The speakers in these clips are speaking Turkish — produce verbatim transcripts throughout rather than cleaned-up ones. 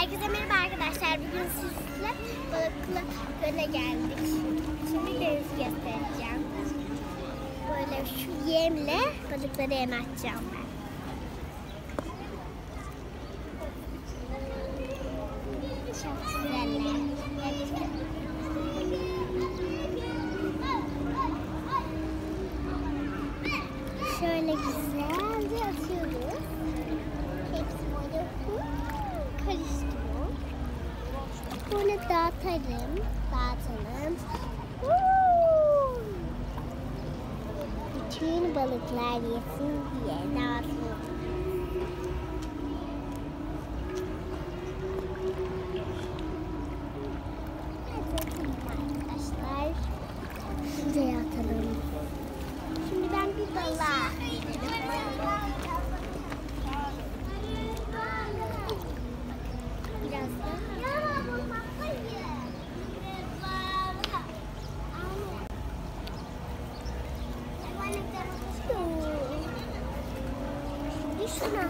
Herkese merhaba arkadaşlar. Bugün sizle balıklı göle geldik. Şimdi denizi göstereceğim. Böyle şu yemle balıkları yem atacağım ben. Çok güzeller. Şöyle güzelce atıyoruz. Hepsi böyle karıştırıyor. Böyle dağıtalım. Dağıtalım. Bütün balıklar yesin diye dağıtalım. Arkadaşlar şuraya atalım. Şimdi ben bir balığa biraz da şimdi şuna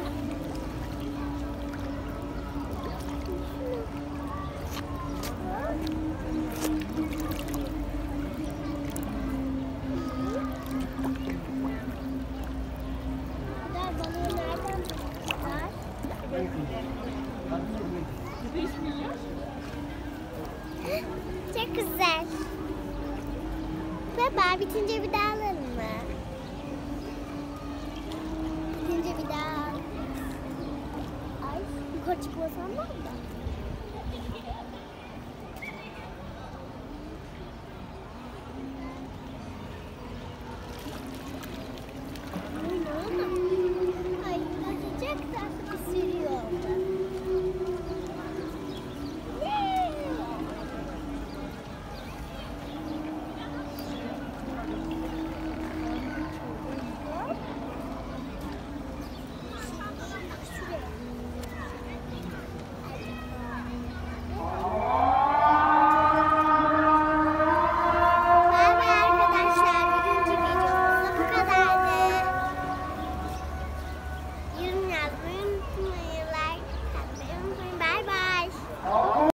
çok güzel. Baba bitince bir daha alalım mı? Bitince bir daha. Ay yukarı çıkmasam var da.